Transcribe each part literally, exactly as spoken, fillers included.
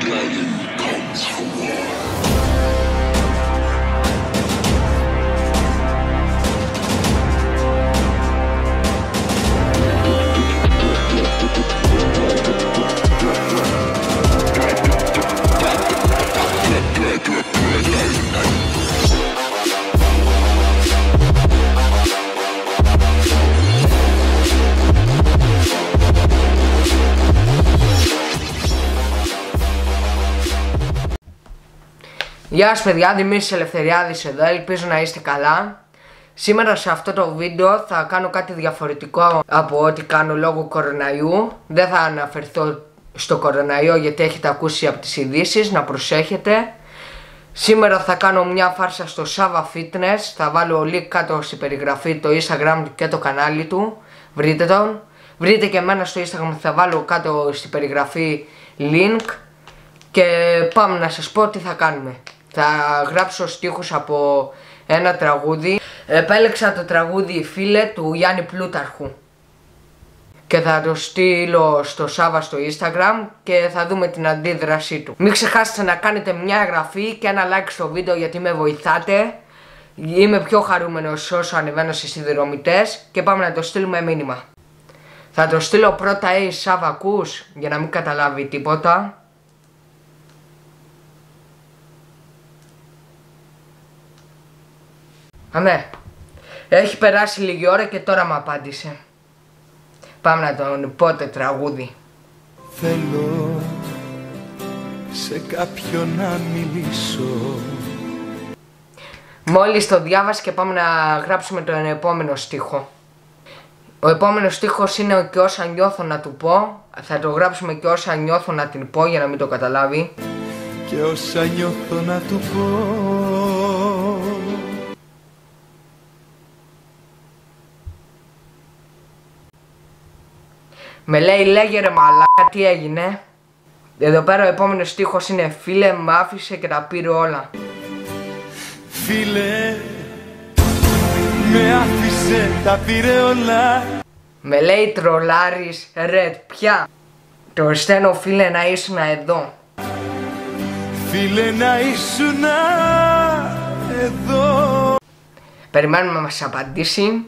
Γεια σας παιδιά, Δημήτρης Ελευθεριάδης εδώ, ελπίζω να είστε καλά. Σήμερα σε αυτό το βίντεο θα κάνω κάτι διαφορετικό από ό,τι κάνω λόγω κοροναϊού. Δεν θα αναφερθώ στο κοροναϊό γιατί έχετε ακούσει από τις ειδήσεις, να προσέχετε. Σήμερα θα κάνω μια φάρσα στο Sava Fitness, θα βάλω link κάτω στην περιγραφή το Instagram και το κανάλι του, βρείτε τον. Βρείτε και εμένα στο Instagram, θα βάλω κάτω στην περιγραφή link. Και πάμε να σας πω τι θα κάνουμε. Θα γράψω στίχους από ένα τραγούδι. Επέλεξα το τραγούδι Φίλε του Γιάννη Πλούταρχου και θα το στείλω στο Sava στο Instagram και θα δούμε την αντίδρασή του. Μην ξεχάσετε να κάνετε μια εγγραφή και ένα like στο βίντεο γιατί με βοηθάτε. Είμαι πιο χαρούμενος όσο ανεβαίνω στις συνδρομητές και πάμε να το στείλουμε μήνυμα. Θα το στείλω πρώτα hey Sava ακούς για να μην καταλάβει τίποτα. Α, ναι. Έχει περάσει λίγη ώρα και τώρα μου απάντησε. Πάμε να τον πω το τραγούδι. Θέλω σε κάποιον να μιλήσω. Μόλις το διάβασε και πάμε να γράψουμε τον επόμενο στίχο. Ο επόμενος στίχος είναι και όσα νιώθω να του πω. Θα το γράψουμε και όσα νιώθω να την πω για να μην το καταλάβει. Και όσα νιώθω να του πω. Με λέει λέγε ρε μαλάκα τι έγινε. Εδώ πέρα ο επόμενος στίχος είναι φίλε μ' άφησε και τα πήρε όλα. Φίλε με άφησε τα πήρε όλα. Με λέει τρολάρης ρε πια. Το στέλνω φίλε να ήσουν εδώ. Φίλε να ήσουν εδώ. Περιμένουμε να μας απαντήσει.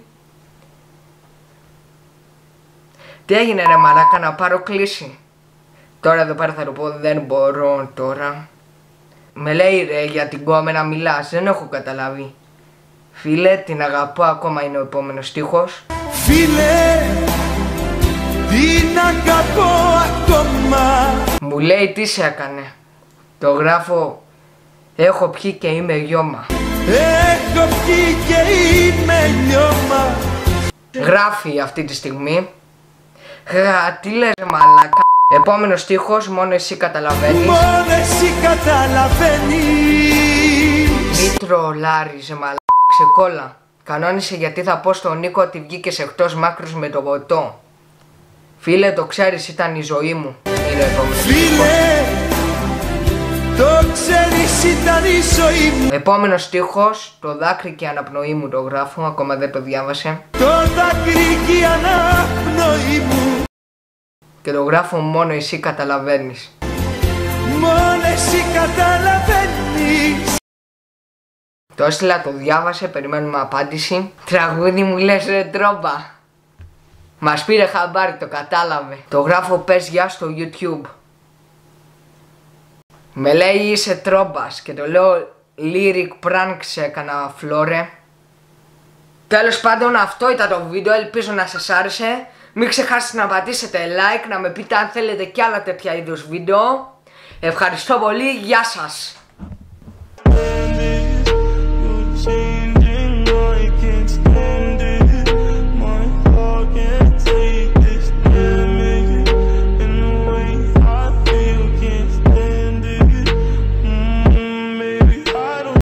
Τι έγινε ρε μαλάκα, να πάρω κλίση. Τώρα εδώ πέρα θα το πω, δεν μπορώ τώρα. Με λέει ρε για την κόμενα μιλάς, δεν έχω καταλάβει. Φίλε την αγαπώ ακόμα είναι ο επόμενος στίχος. Φίλε την αγαπώ ακόμα. Μου λέει τι σε έκανε. Το γράφω έχω πιει και είμαι λιώμα. Έχω πιει και είμαι λιώμα. Γράφει αυτή τη στιγμή. Χα, τι λες μαλάκα. Επόμενος στίχος, μόνο εσύ καταλαβαίνεις. Μόνο εσύ καταλαβαίνεις. Μη τρολάρεις μαλάκα, ξεκόλα. Κανόνισε γιατί θα πω στον Νίκο ότι βγήκες εκτός μάκρους με το ποτό. Φίλε το ξέρεις ήταν η ζωή μου. Είναι ο επόμενος Φίλε το ξέρεις ήταν η ζωή μου. Επόμενος στίχος, το δάκρυ και η αναπνοή μου το γράφω, ακόμα δεν το διάβασε. Το δάκρυ και η αναπνοή μου. Και το γράφω μόνο εσύ καταλαβαίνεις. Μόνο εσύ καταλαβαίνεις. Το έστειλα, το διάβασε, περιμένουμε απάντηση. Τραγούδι μου λες ρε τρόμπα. Μας πήρε χαμπάρι, το κατάλαβε. Το γράφω πες γεια στο YouTube. Με λέει είσαι τρόμπας και το λέω lyric pranks έκανα φλόρε. Τέλος πάντων αυτό ήταν το βίντεο, ελπίζω να σας άρεσε. Μην ξεχάσετε να πατήσετε like, να με πείτε αν θέλετε κι άλλα τέτοια είδους βίντεο. Ευχαριστώ πολύ, γεια σας.